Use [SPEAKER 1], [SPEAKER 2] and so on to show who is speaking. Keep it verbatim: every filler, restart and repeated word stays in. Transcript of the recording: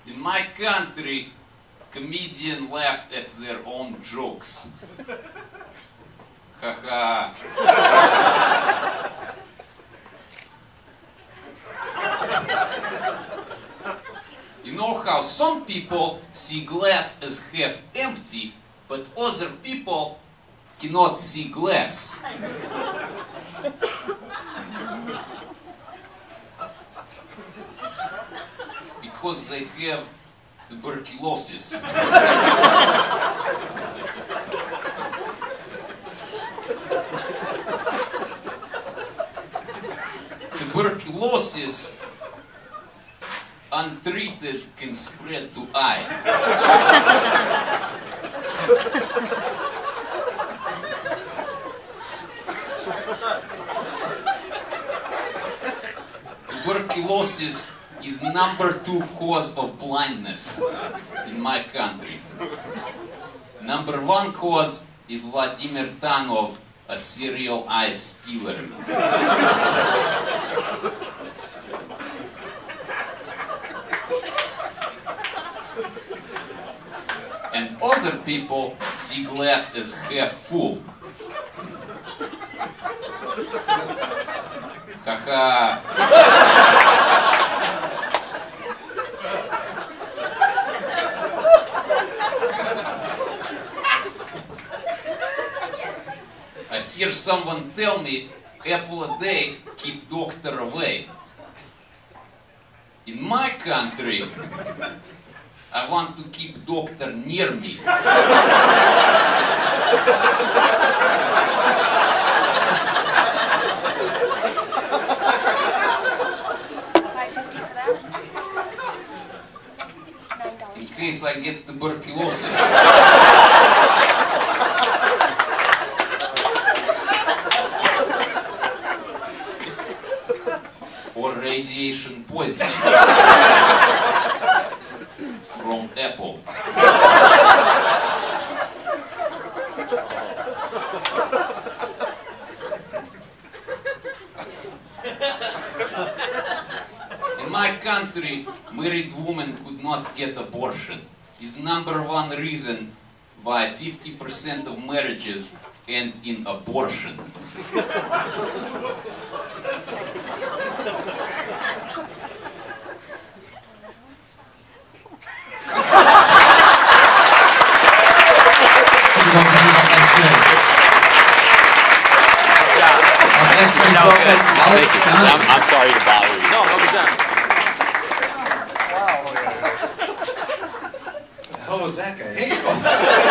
[SPEAKER 1] In my country, comedians laugh at their own jokes. Haha. You know how some people see glass as half empty, but other people cannot see glass. Because they have tuberculosis. Tuberculosis, untreated, can spread to eye. Tuberculosis is number two cause of blindness in my country. Number one cause is Vladimir Tanov, a serial eye stealer. And other people see glass as half full. Haha. I hear someone tell me, apple a day, keep doctor away. In my country, I want to keep doctor near me. In case I get tuberculosis. Or radiation poisoning from apple. In my country, married women could not get abortion. Is number one reason why fifty percent of marriages end in abortion.
[SPEAKER 2] I'm, I'm sorry to bother you.
[SPEAKER 3] No, no, good
[SPEAKER 4] Wow. How was that guy?